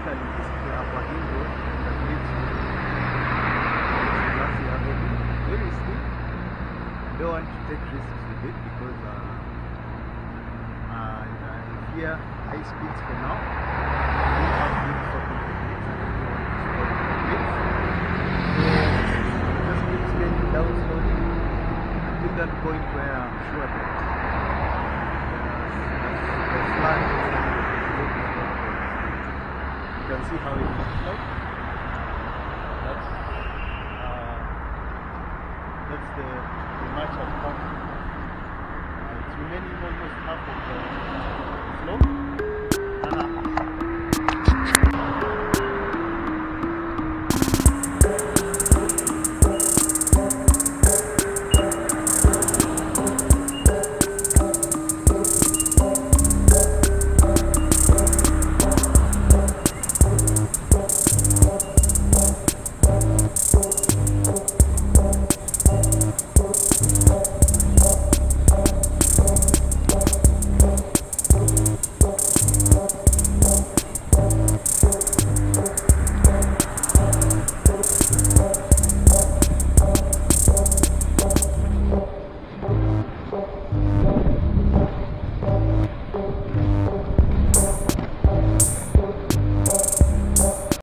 basically this is the upper hill road that leads to Selassie Avenue. Very steep. I don't want to take risks with it because here high speeds for now. We have been stopping the gates and we want to spoil the gates. So just keep scaling down slowly until that point where I'm sure that the flag is looking for the street. You can see how it looks like. That's the match has come. It's remaining almost half of the slope.